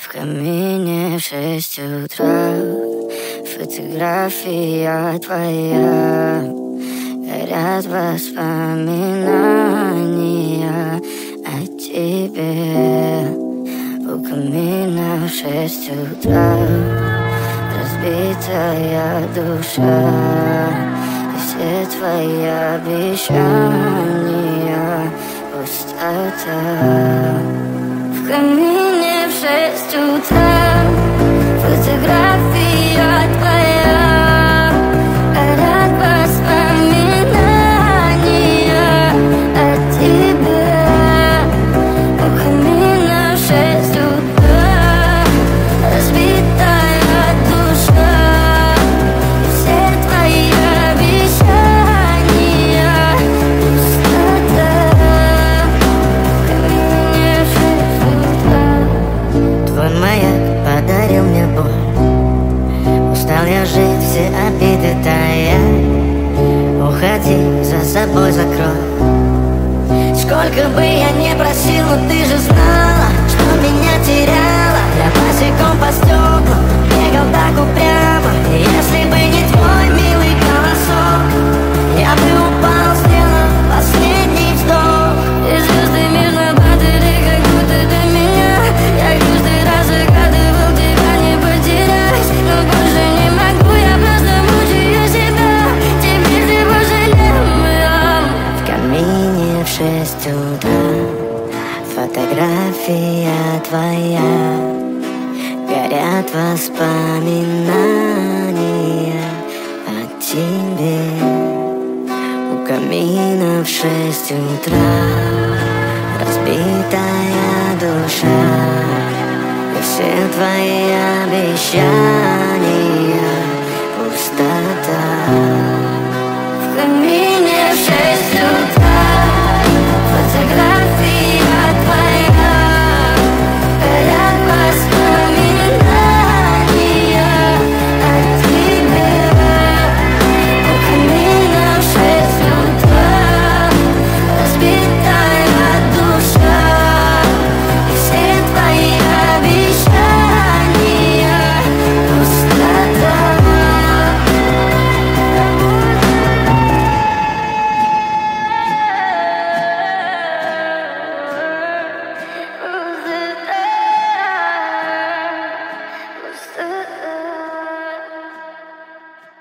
В камине в 6 утра фотография твоя. Горят воспоминания о тебе. У камина в 6 утра разбитая душа. И все твои обещания пустота. В камине в 6 утра фотография твоя. Горят воспоминания о тебе. У камина в 6 утра разбитая душа. И все твои обещания пустота. В камине в 6 утра. Твой маяк подарил мне боль. Устал я жить, все обиды тая. Уходи, за собой закрой. Сколько бы я не просил, но ты же знала, что меня теряла. Я босиком по стеклам бегал так упрямо. И если бы не твой милый голосок, я бы упал, сделав последний вздох. И звезды мирно падали, как будто до меня. Я каждый раз загадывал тебя не потерять, но больше не могу, я просто мучаю себя. Теперь ты пожалел меня. В камине в 6 утра фотография твоя. Горят воспоминания о тебе. У камина в 6 утра разбитая душа. И все твои обещания